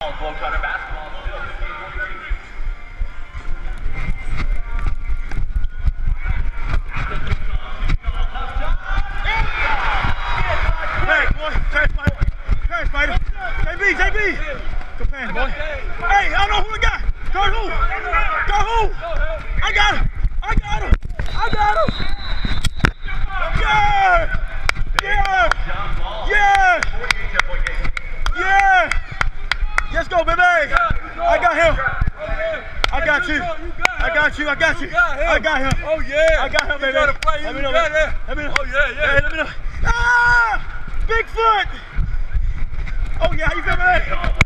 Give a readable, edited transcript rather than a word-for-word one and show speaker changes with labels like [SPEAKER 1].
[SPEAKER 1] Globetrotter basketball still.
[SPEAKER 2] Hey, boy, hey, Spider. JB. Good pass, boy. Hey, I know who we got. Guard who? I got him. Yeah. Let's go, baby. I got him. I got you. I got him.
[SPEAKER 3] Oh yeah.
[SPEAKER 2] I got him, baby. Let me know.
[SPEAKER 3] Oh yeah.
[SPEAKER 2] Hey, let me know. Ah! Bigfoot! Oh yeah, how you feel, man?